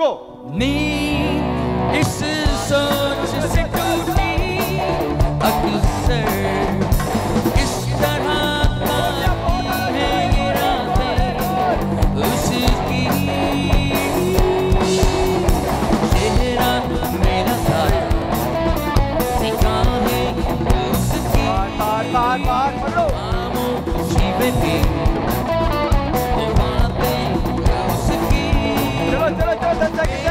गो। नींद इस सोच से टूटी अक्सर, इस तरह काटी है ये रातें उसकी। चेहरा मेरा था, निगाहें उसकी, खामोशी में थी वो बातें उसकी। चलो चलो चलो 10 सेकंड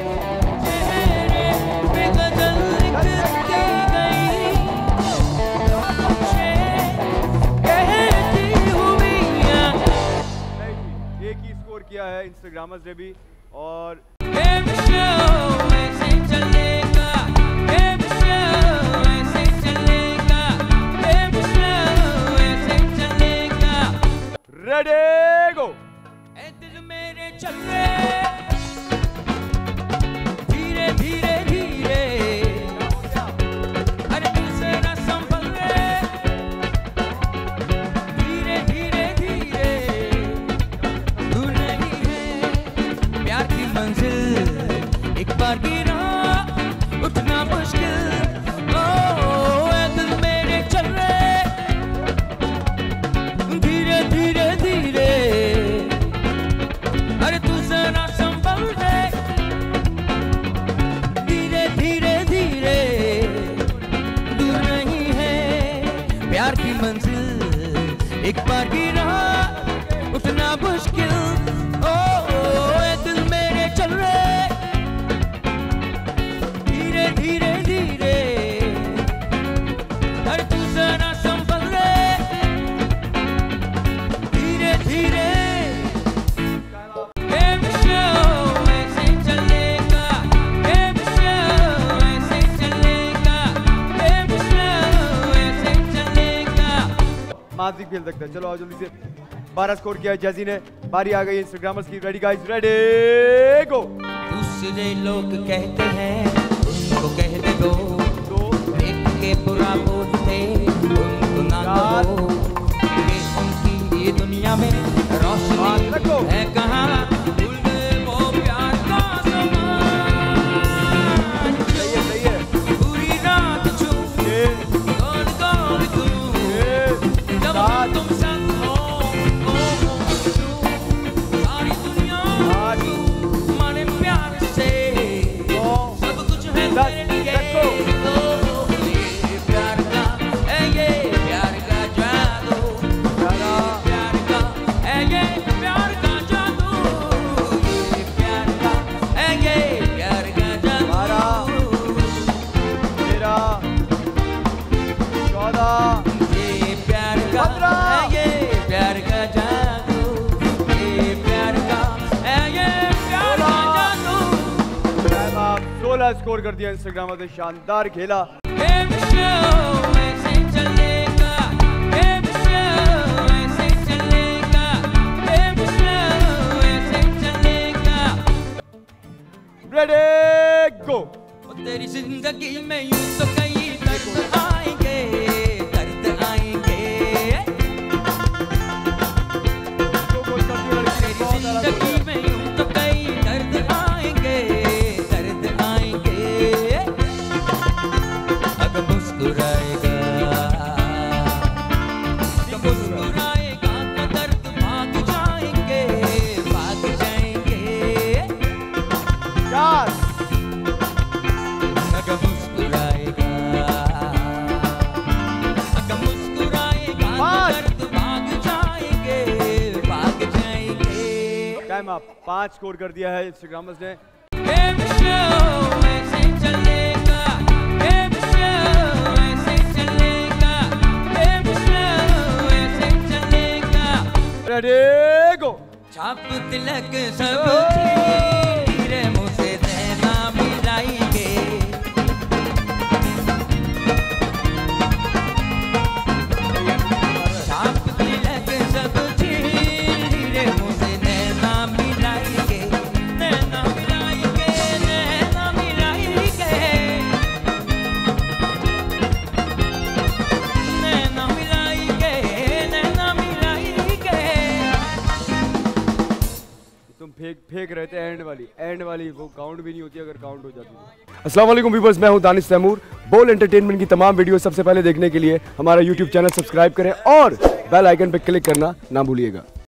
एक ही स्कोर किया है इंस्टाग्रामर्स ने भी। और रेडी गो। दिल मेरे चल रहे धीरे धीरे धीरे, अरे दिल से ना संभल रहे धीरे धीरे धीरे। दूर नहीं है प्यार की मंजिल, एक बार गिरा उठना मुश्किल। ओ दिल मेरे चल रहे धीरे धीरे धीरे, अरे तू जरा संभल दे धीरे धीरे धीरे। दूर नहीं है प्यार की मंजिल, एक बार गिरा उठना मुश्किल। ओ दिल मेरे चल रहे धीरे धीरे धीरे, अरे तू जरा संभल दे धीरे धीरे। माजिक खेल सकते हैं। चलो आओ जल्दी से। 12 स्कोर किया है जैसी ने। बारी आ गई इंस्टाग्रामर्स की। Ready guys, ready go. दूसरे लोग कहते हैं उनको कहते दो, देख के बुरा बोलते उनको ना दो। ये उनकी ये दुनिया में रोशनी है कहाँ, भूल गए वो प्यार का समान। सही है पूरी रात छूटे गोल गोल तू, जब तुम संग हो सारी दुनिया माने प्यार से, सब कुछ है तेरे लिए। ये प्यार का है, ये प्यार का जादू, प्यार का है, ये प्यार का जादू, ये प्यार का है, ये प्यार का जादू। मेरा 14 ये प्यार का है, ये प्यार का जादू, ये प्यार का है, ये प्यार का जादू। 16 स्कोर कर दिया इंस्टाग्रामर्स ने। शानदार खेला। Ready go. तेरी जिंदगी में यूं तो कई दर्द आएंगे, दर्द आएंगे। तेरी जिंदगी में यूं तो कई दर्द आएंगे, दर्द आएंगे। अगर मुस्कुराएगा तो मुस्कुराएगा तो दर्द भाग जाएंगे, भाग जाएंगे। यार अगर मुस्कुराएगा तो दर्द भाग जाएंगे, भाग जाएंगे। Time up. 5 स्कोर कर दिया है इंस्टाग्रामर्स ने। Ready go. छाप तिलक सब तेरे मुँह से नैना मिलाएंगे। छाप तिलक सब तेरे मुँह से नैना मिलाएंगे, नैना मिलाएंगे, नैना मिलाएंगे, नैना मिलाएंगे, नैना मिलाएंगे। फेंक रहे थे एंड वाली वो काउंट भी नहीं होती अगर काउंट हो जाती है। अस्सलाम वालेकुम व्यूअर्स, मैं हूं दानिश तैमूर। बोल एंटरटेनमेंट की तमाम वीडियो सबसे पहले देखने के लिए हमारा यूट्यूब चैनल सब्सक्राइब करें और बेल आइकन पर क्लिक करना ना भूलिएगा।